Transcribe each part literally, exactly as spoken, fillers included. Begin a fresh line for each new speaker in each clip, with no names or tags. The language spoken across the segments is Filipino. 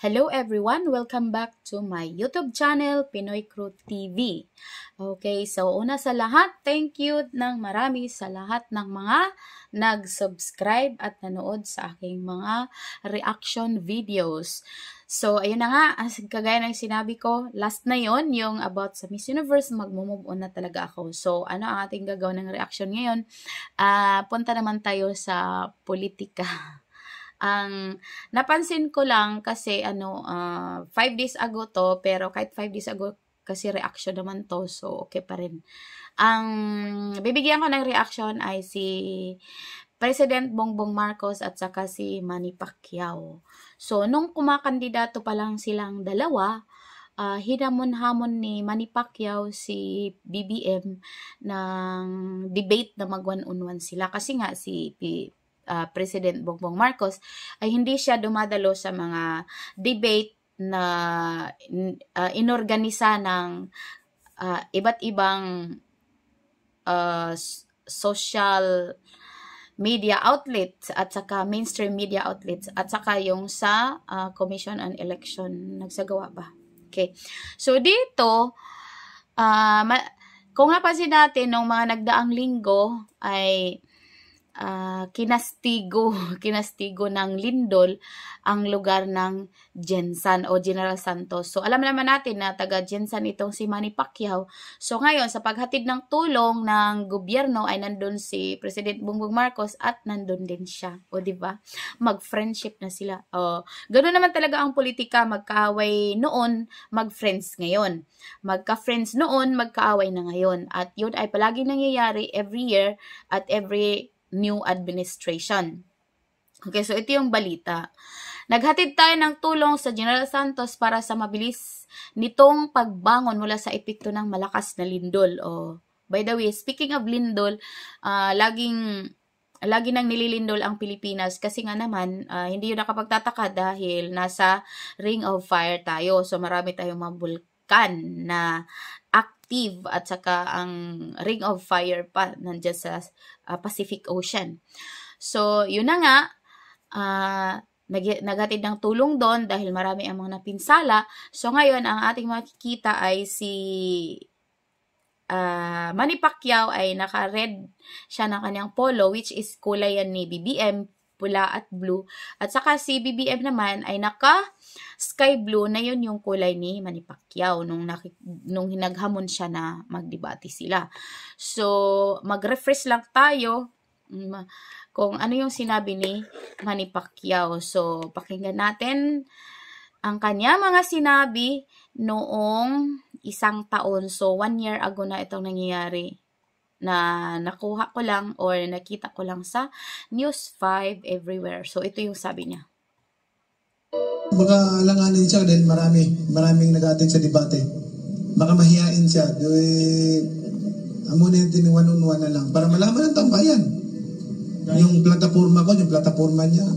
Hello everyone! Welcome back to my YouTube channel, Pinoy Crew T V. Okay, so una sa lahat, thank you ng marami sa lahat ng mga nag-subscribe at nanood sa aking mga reaction videos. So, ayun na nga, as kagaya ng sinabi ko, last na yon yung about sa Miss Universe, mag-move on na talaga ako. So, ano ang ating gagawin ng reaction ngayon? Uh, punta naman tayo sa politika. Ang napansin ko lang kasi ano, uh, five days ago to, pero kahit five days ago kasi reaction naman to, so okay pa rin. Ang bibigyan ko ng reaction ay si President Bongbong Marcos at saka si Manny Pacquiao. So, nung kumakandidato pa lang silang dalawa, uh, hinamon-hamon ni Manny Pacquiao si B B M ng debate na mag one on one sila. Kasi nga si P Uh, President Bongbong Marcos ay hindi siya dumadalo sa mga debate na uh, inorganisa ng uh, iba't ibang uh, social media outlets at saka mainstream media outlets at saka yung sa uh, Commission on Election nagsagawa ba. Okay. So dito uh, kung napansin natin nung mga nagdaang linggo ay Uh, kinastigo, kinastigo ng lindol ang lugar ng Jensan o General Santos. So, alam naman natin na taga Jensan itong si Manny Pacquiao. So, ngayon, sa paghatid ng tulong ng gobyerno ay nandun si President Bongbong Marcos at nandun din siya. O, diba? Mag-friendship na sila. O, ganoon naman talaga ang politika. Magkaaway noon, mag-friends ngayon. Magka-friends noon, magkaaway na ngayon. At yun ay palagi nangyayari every year at every new administration. Okay, so ito yung balita. Naghatid tayo ng tulong sa General Santos para sa mabilis nitong pagbangon mula sa epekto ng malakas na lindol. Oh, by the way, speaking of lindol, uh, laging lagi nang nililindol ang Pilipinas kasi nga naman uh, hindi yun nakapagtataka dahil nasa Ring of Fire tayo. So marami tayong mga bulkan na active at saka ang Ring of Fire pa nandiyan sa uh, Pacific Ocean. So, yun na nga, uh, nag naghatid ng tulong doon dahil marami ang mga napinsala. So, ngayon, ang ating makikita ay si uh, Manny Pacquiao ay naka-red siya ng kanyang polo, which is kulay yan ni B B M, pula at blue. At saka si B B M naman ay naka sky blue na yun yung kulay ni Manny Pacquiao nung, nung hinaghamon siya na magdebate sila. So, mag-refresh lang tayo kung ano yung sinabi ni Manny Pacquiao. So, pakinggan natin ang kanya mga sinabi noong isang taon. So, one year ago na itong nangyayari, na nakuha ko lang or nakita ko lang sa News five everywhere. So, ito yung sabi niya.
Baka alanganin siya dahil marami, maraming nag-attend sa debate. Baka mahihain siya. Doy, amunin din one on one na lang para malaman ng tambayan. Yung plataforma ko, yung plataforma niya.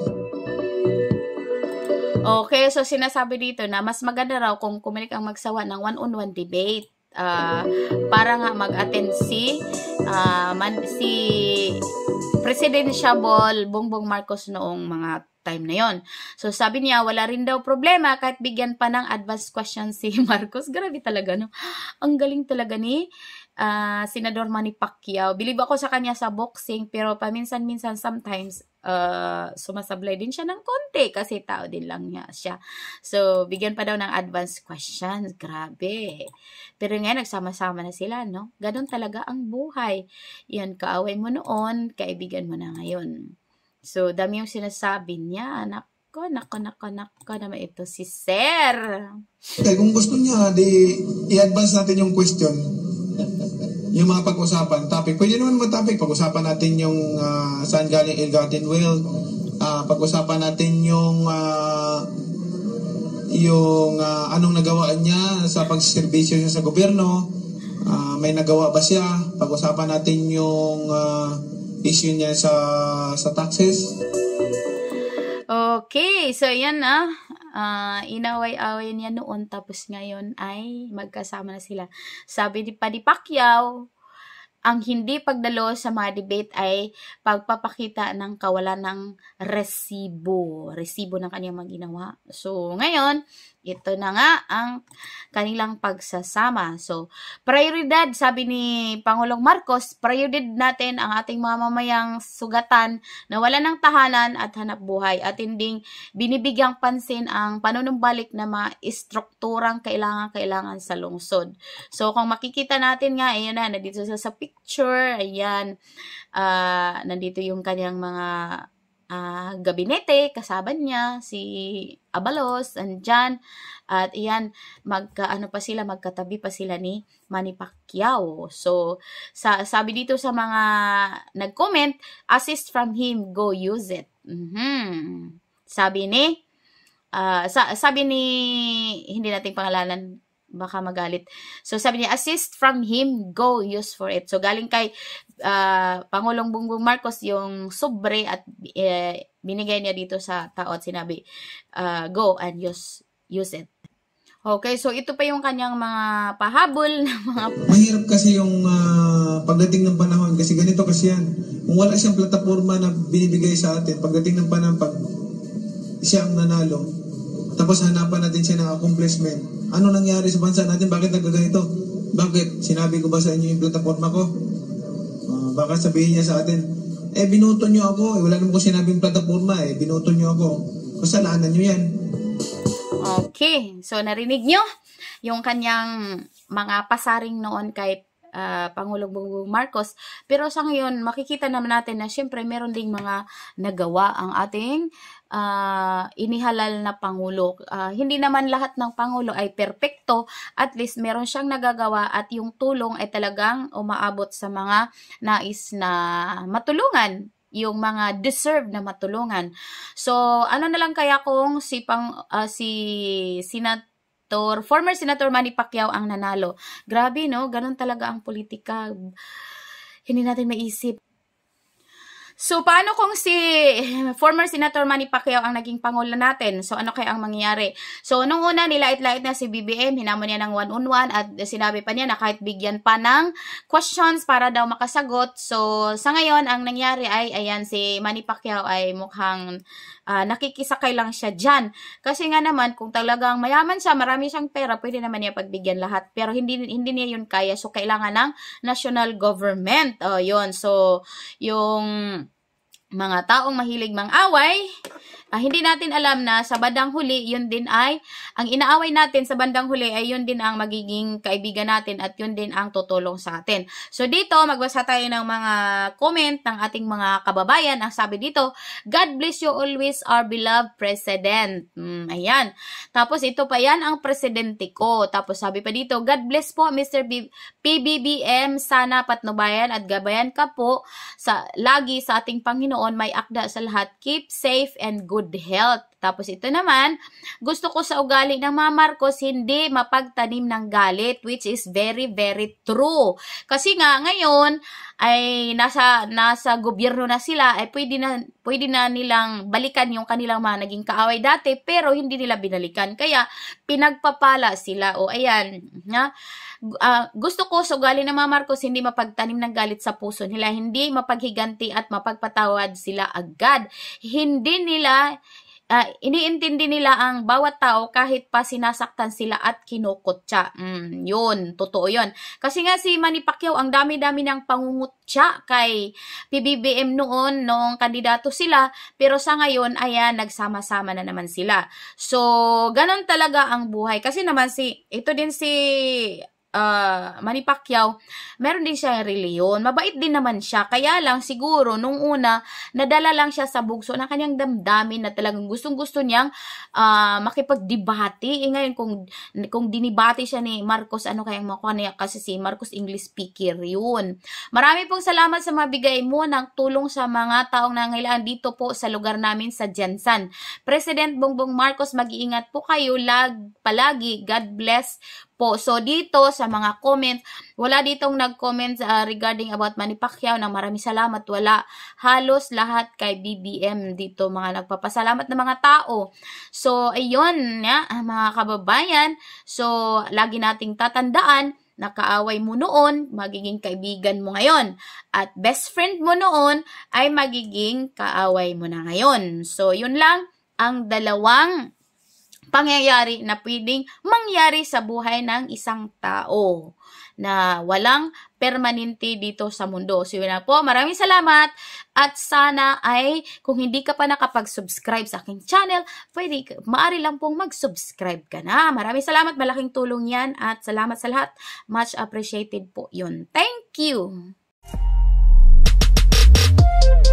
Okay, so sinasabi dito na mas maganda raw kung kumilik ang magsawa ng one on one debate. Uh, para nga mag-attend si uh, man, si Presidential Bongbong Marcos noong mga time na yon. So sabi niya wala rin daw problema kahit bigyan pa ng advance question si Marcos. Grabe talaga, no? Ang galing talaga ni uh, Senador Manny Pacquiao. Believe ako sa kanya sa boxing, pero paminsan-minsan sometimes uh, sumasablay din siya ng konti kasi tao din lang niya siya. So bigyan pa daw ng advance questions. Grabe. Pero ngayon nagsama-sama na sila, no? Ganon talaga ang buhay. Yan, kaaway mo noon, kaibigan mo na ngayon. So, dami yung sinasabi niya. Nako, nako, nako, nako naman ito si Sir.
Okay, kung gusto niya, di i-advance natin yung question. Yung mga pag-usapan, topic. Pwede naman mga topic. Pag-usapan natin yung uh, saan galing ill-gotten wealth. Uh, pag-usapan natin yung uh, yung uh, anong nagawa niya sa pagservisyo niya sa gobyerno. Uh, may nagawa ba siya? Pag-usapan natin yung Uh, issue niya sa sa taxes.
Okay, so yan na. Uh, inaway-away niya noon tapos ngayon ay magkasama na sila. Sabi ni Manny Pacquiao, ang hindi pagdalo sa mga debate ay pagpapakita ng kawalan ng resibo. Resibo ng kanyang mga ginawa. So, ngayon, ito na nga ang kanilang pagsasama. So, prioridad, sabi ni Pangulong Marcos, prioridad natin ang ating mga mamayang sugatan na wala ng tahanan at hanap buhay at hindi binibigyang pansin ang panunumbalik na mga istrukturang kailangan-kailangan sa lungsod. So, kung makikita natin nga, ayan na, nandito sa, sa picture, ayan, uh, nandito yung kanyang mga uh, gabinete, kasama niya, si Abalos, andyan, at iyan, magka, ano pa sila, magkatabi pa sila ni Manny Pacquiao. So, sa, sabi dito sa mga nag-comment, assist from him, go use it. Mm-hmm. Sabi ni, uh, sa, sabi ni, hindi nating pangalanan, baka magalit. So, sabi niya, assist from him, go use for it. So, galing kay uh, Pangulong Bongbong Marcos yung sobre at uh, binigay niya dito sa tao at sinabi, uh, go and use, use it. Okay, so ito pa yung kanyang mga pahabol. Mga...
Mahirap kasi yung uh, pagdating ng panahon kasi ganito kasi yan. Kung wala siyang plataforma na binibigay sa atin, pagdating ng panahon, pag siya ang nanalo, tapos hanapan natin siya ng accomplishment. Ano nangyari sa bansa natin? Bakit nagkaganito? Bakit? Sinabi ko ba sa inyo yung plataforma ko? Uh, baka sabihin niya sa atin, eh, binuto niyo ako. Eh, wala naman ko sinabing plataforma eh. Binuto niyo ako. Kasalanan niyo yan.
Okay. So, narinig niyo yung kanyang mga pasaring noon kay uh, Pangulong Bongbong Marcos. Pero sa ngayon, makikita naman natin na syempre meron ding mga nagawa ang ating uh, inihalal na Pangulo. Uh, hindi naman lahat ng Pangulo ay perpekto. At least meron siyang nagagawa at yung tulong ay talagang umaabot sa mga nais na matulungan, yung mga deserve na matulungan. So, ano na lang kaya kung si pang uh, si Senator, former Senator Manny Pacquiao ang nanalo. Grabe, no? Ganun talaga ang politika. Hindi natin maisip. So, paano kung si former Senator Manny Pacquiao ang naging pangulo natin? So, ano kaya ang mangyayari? So, nung una, nilait-lait na si B B M, hinamon niya ng one-on-one at sinabi pa niya na kahit bigyan pa ng questions para daw makasagot. So, sa ngayon, ang nangyari ay, ayan, si Manny Pacquiao ay mukhang uh, nakikisakay lang siya dyan. Kasi nga naman, kung talagang mayaman siya, marami siyang pera, pwede naman niya pagbigyan lahat. Pero hindi, hindi niya yun kaya. So, kailangan ng national government. O, yun. So, yung mga taong mahilig mang-away, uh, hindi natin alam na sa bandang huli, yun din ay, ang inaaway natin sa bandang huli ay yun din ang magiging kaibigan natin at yun din ang tutulong sa atin. So dito, magbasa tayo ng mga comment ng ating mga kababayan. Ang sabi dito, God bless you always, our beloved President. Hmm, ayan. Tapos ito pa yan ang presidente ko. Tapos sabi pa dito, God bless po Mister B P B B M, sana patnubayan at gabayan ka po sa lagi sa ating Panginoon, may akda sa lahat. Keep safe and good health. Tapos ito naman, gusto ko sa ugali ng mga Marcos, hindi mapagtanim ng galit, which is very, very true. Kasi nga, ngayon, ay nasa, nasa gobyerno na sila, ay pwede na, pwede na nilang balikan yung kanilang mga naging kaaway dati, pero hindi nila binalikan. Kaya, pinagpapala sila. O, ayan, na, Uh, gusto ko sa ugali ng mga Marcos, hindi mapagtanim ng galit sa puso nila, hindi mapaghiganti at mapagpatawad sila agad. Hindi nila Uh, iniintindi nila ang bawat tao kahit pa sinasaktan sila at kinukutya. Mm, yun, totoo yun. Kasi nga si Manny Pacquiao, ang dami-dami ng pangungutya kay P B B M noon, noong kandidato sila, pero sa ngayon, ayan, nagsama-sama na naman sila. So, ganun talaga ang buhay. Kasi naman si, ito din si Uh, Manny Pacquiao, meron din siya reliyon. Mabait din naman siya. Kaya lang siguro nung una, nadala lang siya sa bugso ng kanyang damdamin na talagang gustong-gusto niyang uh, makipagdebate. E ngayon kung, kung dinibate siya ni Marcos, ano kayang makuha niya? Kasi si Marcos English speaker yun. Marami pong salamat sa mabigay mo ng tulong sa mga taong nangailangan dito po sa lugar namin sa Jansan. President Bongbong Marcos, mag-iingat po kayo lag, palagi. God bless po. So, dito sa mga comment, wala ditong nag-comment uh, regarding about Manny Pacquiao na maraming salamat. Wala. Halos lahat kay B B M dito, mga nagpapasalamat na mga tao. So, ayun, ya, mga kababayan. So, lagi nating tatandaan na kaaway mo noon, magiging kaibigan mo ngayon. At best friend mo noon ay magiging kaaway mo na ngayon. So, yun lang ang dalawang pangyayari na pwedeng mangyari sa buhay ng isang tao na walang permanente dito sa mundo. So yun na po, maraming salamat at sana ay kung hindi ka pa nakapag-subscribe sa aking channel, pwede, maaari lang pong mag-subscribe ka na. Maraming salamat, malaking tulong yan at salamat sa lahat. Much appreciated po yun. Thank you!